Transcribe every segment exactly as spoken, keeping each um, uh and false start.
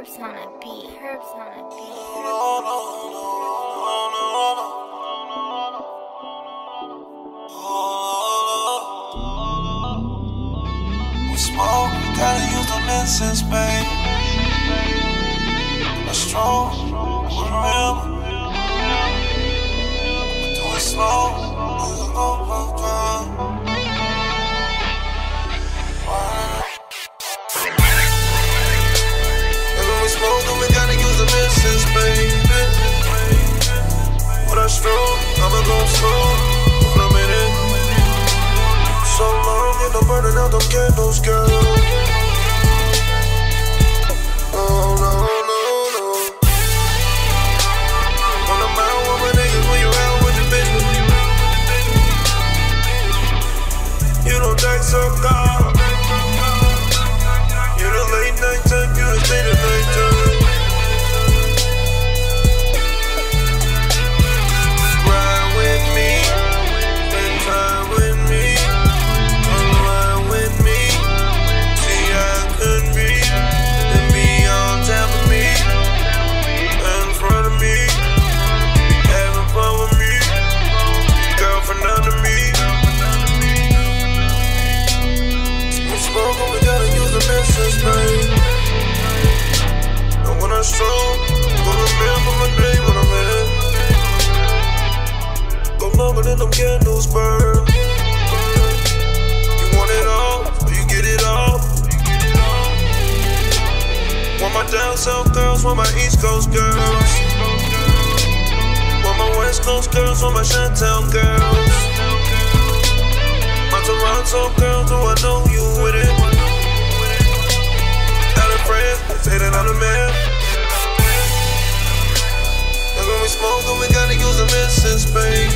Herbs on a beat. Herbs on a beat. We smoke, gotta use the incense, babe. I stroll, remember. We do it slow, we gotta use the incense, baby. When I stroll, I'ma go slow. When I'm in it, so long, and I'm burning out them candles, girl. Oh no, no, no. When I'm out with my niggas, when you're out with your bitch, you don't take so calm. You the late night time, you the stay the night time. And when I stroll, gonna remember my day when I'm in. Go longer than them candles burn. You want it all, or you get it all. Want my down south girls, want my east coast girls. Want my west coast girls, want my Chi-Town girls. My Toronto girls, do I know you with it? Say that I'm the man. And when we smoke, then we gotta use the incense, baby.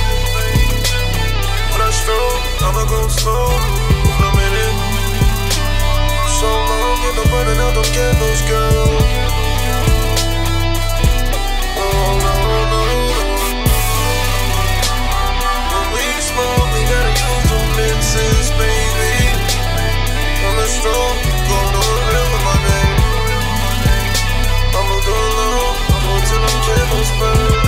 When I stroll, I'ma go slow. When I'm in it, so long, and I'm burning out them candles, girl. Oh no, no, no. When we smoke, we gotta use the incense, baby. When I stroll, gonna remember my name. I'ma go low, I'ma till them candles burn.